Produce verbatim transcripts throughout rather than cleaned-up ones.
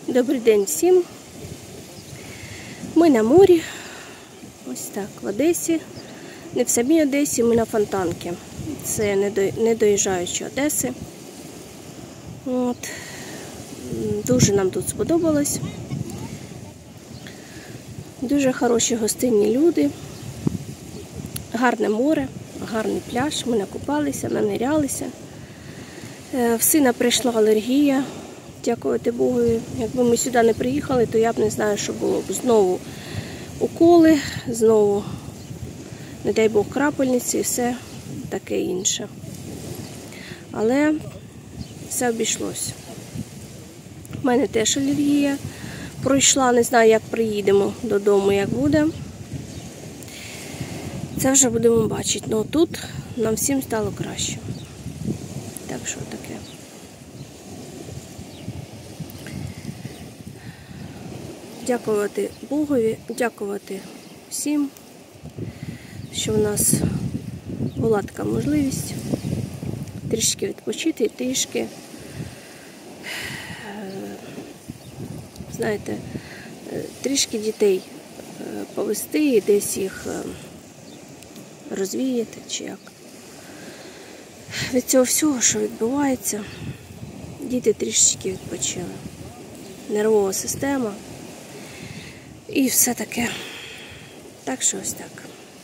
Добрий день всім. Ми на морі. Ось так, в Одесі. Не в самій Одесі, ми на Фонтанці. Це не доїжджаючи Одеси. От. Дуже нам тут сподобалось. Дуже хороші гостинні люди. Гарне море, гарний пляж. Ми накупалися, нанирялися. В сина прийшла алергія. Дякувати Богу. Якби ми сюди не приїхали, то я б не знаю, що було б. Знову уколи, знову, не дай Бог, крапельниці і все таке інше. Але все обійшлося. У мене теж алергія пройшла, не знаю, як приїдемо додому, як буде. Це вже будемо бачити. Ну тут нам всім стало краще. Так що таке. Дякувати Богові, дякувати всім, що в нас була така можливість трішки відпочити, трішки, знаєте, трішки дітей повести і десь їх розвіяти, чи як. Від цього всього, що відбувається, діти трішки відпочили. Нервова система. І все таке. Так що ось так.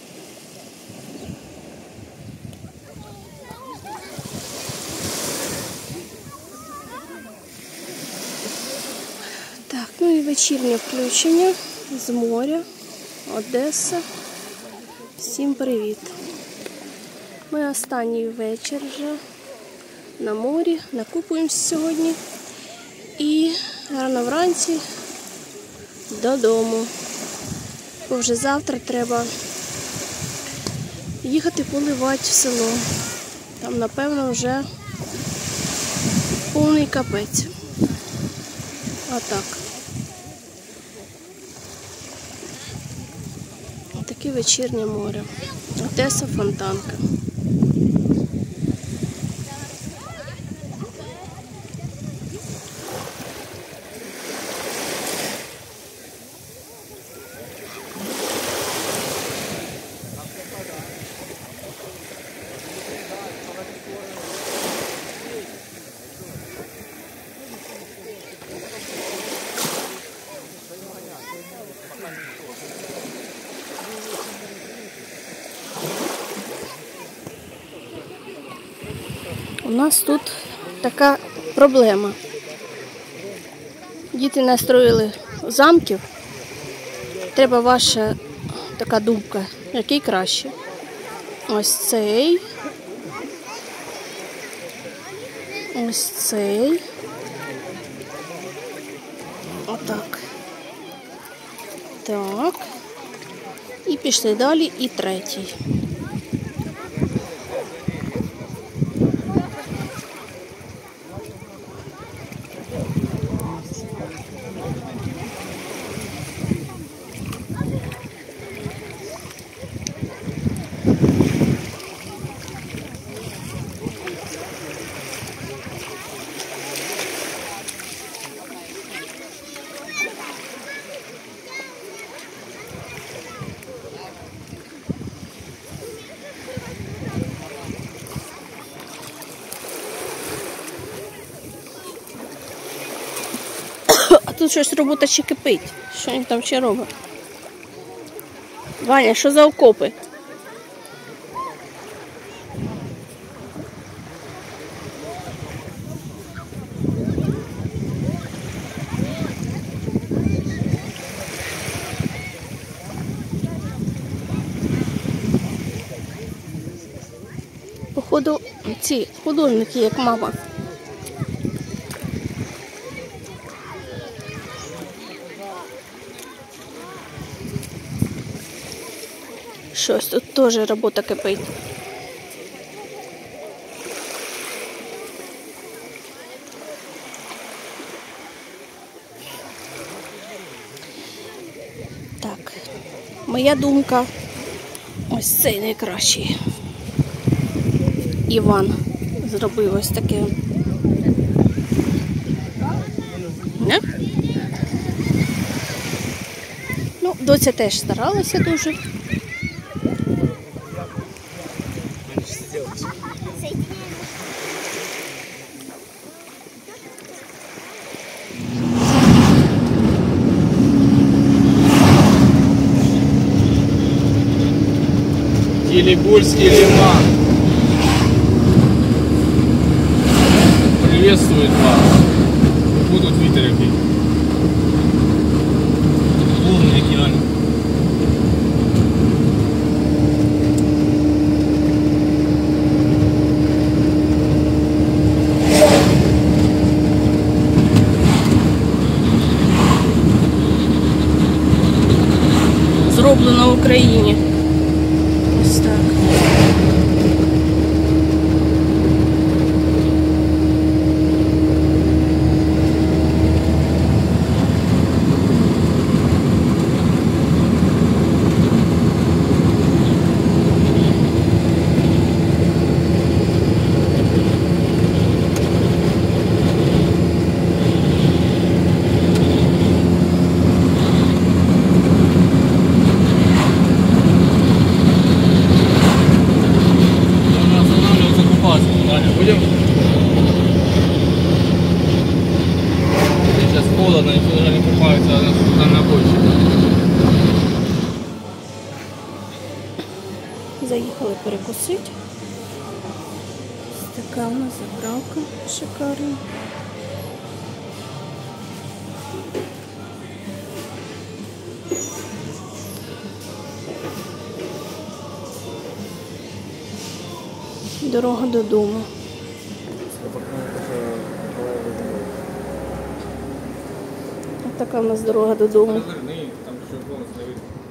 Так, ну і вечірнє включення з моря, Одеса. Всім привіт. Ми останній вечір вже на морі, накупуємося сьогодні. І рано вранці додому. Бо вже завтра треба їхати поливати в село. Там, напевно, вже повний капець. Отак. Таке вечірнє море. Одеса, Фонтанка. У нас тут така проблема. Діти настроїли замків. Треба ваша така думка, який краще. Ось цей. Ось цей. Отак. Так. І пішли далі, і третій. А тут щось робота ще кипить. Що він там ще робить? Ваня, що за окопи? Походу, ці художники, як мама. Щось тут теж робота кипить. Так, моя думка, ось цей найкращий. Іван зробив ось таке. Не? Доця теж старалася дуже. Елибольский лиман приветствует вас. Будут ветряки. Полный океан. Зроблено в Україні. Ось так. Будем? Сейчас холодно, никто даже не купается на, на обочине. Заїхали перекусити. Ось така у нас заправка шикарна. Дорога додому. Ось така у нас дорога дозову. Там ще голос не видно.